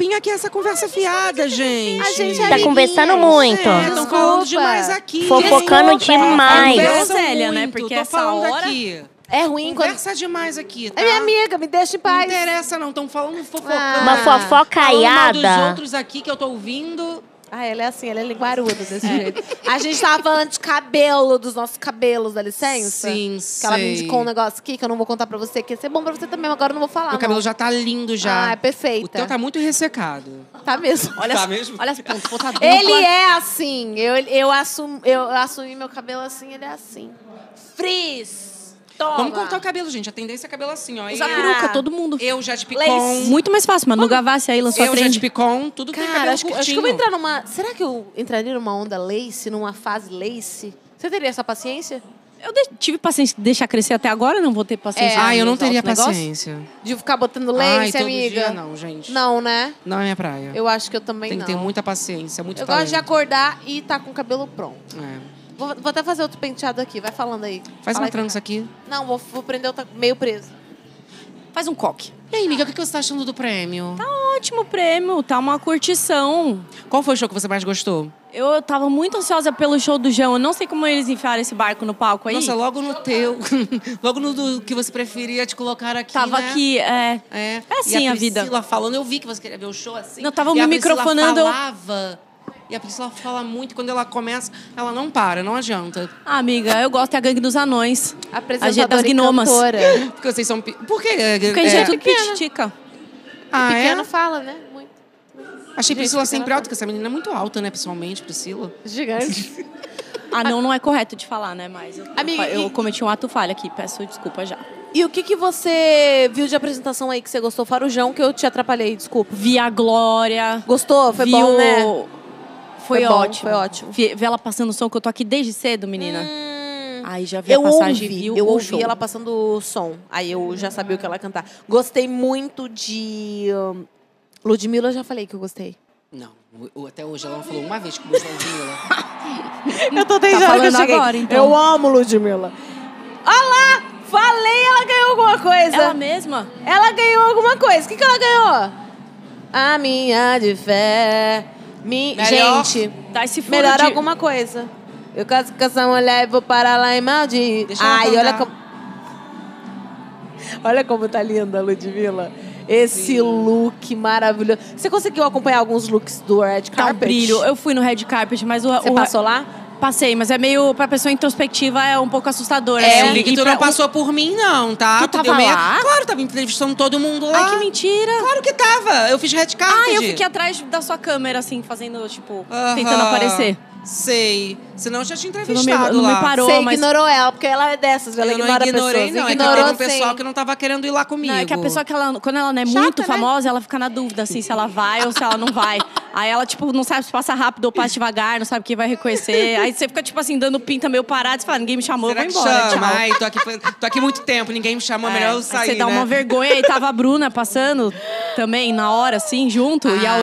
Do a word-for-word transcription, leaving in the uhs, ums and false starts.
papinho aqui, essa conversa fiada, gente. A gente Tá conversando muito. Estão falando demais aqui. Fofocando demais. Conversam Groselha, né? muito, Porque tô essa falando hora- aqui. É ruim quando... Conversa demais aqui, tá? É minha amiga, me deixa em Não paz. interessa, não. Estão falando fofocando. Ah. Uma Falando mal dos fofocaiada. outros aqui que eu tô ouvindo. Ah, ela é assim, ela é linguaruda desse jeito. A gente tava falando de cabelo, dos nossos cabelos, dá licença? Sim, Que ela me sei. indicou um negócio aqui que eu não vou contar pra você, que ia ser bom pra você também, mas agora eu não vou falar, Meu cabelo não. já tá lindo já. Ah, é perfeita. O teu tá muito ressecado. Tá mesmo. Olha, Tá as- mesmo? olha as pontas, ponta dupla. Ele é assim. Eu, eu, assum, eu assumi meu cabelo assim, ele é assim. Frizz. Toma. Vamos cortar o cabelo, gente. A tendência é cabelo assim, ó. Usa eu, peruca, todo mundo. eu já de Lace. picon. Muito mais fácil, mano. No Gavassi aí lançou a Eu já de trend. picon. Tudo tem Cara, cabelo acho que, curtinho. acho que eu vou entrar numa... Será que eu entraria numa onda lace, numa fase lace? Você teria essa paciência? Eu de- tive paciência de deixar crescer até agora, não vou ter paciência. É. Ah, de eu não usar teria outro negócio. paciência. De ficar botando Ai, lace, todo amiga? dia não, gente. Não, né? Não é minha praia. Eu acho que eu também Tem não. que ter muita paciência, muito Eu talento. gosto de acordar e tá com o cabelo pronto. É. Vou, vou até fazer outro penteado aqui, vai falando aí. Faz Fala uma aí. trança aqui. Não, vou, vou prender outra meio preso. Faz um coque. E aí, amiga, o que você tá achando do prêmio? Ótimo prêmio, tá uma curtição. Qual foi o show que você mais gostou? Eu tava muito ansiosa pelo show do João. Eu não sei como eles enfiaram esse barco no palco aí. Nossa, logo no teu. Logo no do que você preferia te colocar aqui, Tava né? aqui, é. É, É assim e a a vida. Priscila falando, eu vi que você queria ver o show assim. Não, tava e me a Priscila microfonando, eu- falava. E a Priscila fala muito, quando ela começa, ela não para, não adianta. Ah, amiga, eu gosto da Gangue dos Anões. Apresentadora das e gnomas. cantora. Porque vocês são... pi- Por quê? Porque a É, gente é tudo pequena. pitica. Ah, é? Pequeno fala, né? Muito. Achei Gente, Priscila pequena sempre fala. alta, porque essa menina é muito alta, né, pessoalmente, Priscila. Gigante. Ah, não, não é correto de falar, né? Mas eu, Amiga, eu e- cometi um ato falho aqui. Peço desculpa já. E o que, que você viu de apresentação aí que você gostou? Fora o João, que eu te atrapalhei, desculpa. Vi a Glória. Gostou? Foi vi bom, o... né? Foi, Foi bom, ótimo. foi ótimo. Vi, vi ela passando o som, que eu tô aqui desde cedo, menina. Hum, Aí já vi eu a passagem, ouvi, viu eu o ouvi show. ela passando o som. Aí eu já sabia o que ela ia cantar. Gostei muito de... Um, Ludmilla, eu já falei que eu gostei. Não, o- até hoje ela não falou uma vez que gostou de Ludmilla. Eu tô Tá falando agora, então. Eu amo Ludmilla. Olha lá! Falei, ela ganhou alguma coisa. Ela mesma? Ela ganhou alguma coisa. O que, que ela ganhou? A minha de fé. Mi... Melhor. Gente, Dá esse furo melhor de... alguma coisa. Eu caso com essa mulher e vou parar lá em Maldi. Deixa ela Ai, cantar. olha como... Olha como tá linda a Ludmilla. Esse look maravilhoso. Você conseguiu acompanhar alguns looks do Red Tá um Carpet? brilho. Eu fui no Red Carpet, mas o... Você o... passou lá? Passei, mas é meio... Pra pessoa introspectiva é um pouco assustador. É, assim. eu vi que E tu pra- não passou por mim, não, tá? Tu deu tava meia- lá? Claro, tava entrevistando todo mundo lá. Ai, que mentira. Claro que tava. Eu fiz red carpet. Ah, eu fiquei atrás da sua câmera, assim, fazendo, tipo, Aham. tentando aparecer. Sei. Senão eu já tinha Você não entrevistado me, não lá. me parou, Você mas... ignorou ela, porque ela é dessas, ela Eu não ignora ignorei, pessoas. não. É que Ignorou, teve um pessoal sim. que não tava querendo ir lá comigo. Não, é que a pessoa que ela, quando ela não é Chata, muito né? famosa, ela fica na dúvida, assim, se ela vai ou se ela não vai. Aí ela, tipo, não sabe se passa rápido ou passa devagar, não sabe quem vai reconhecer. Aí você fica, tipo assim, dando pinta meio parado, você fala, ninguém me chamou, Será eu que vou embora, chama? tchau. Ai, tô aqui, tô aqui muito tempo, ninguém me chamou, É, melhor eu aí sair, você dá né? uma vergonha. Aí tava a Bruna passando também, na hora, assim, junto. E a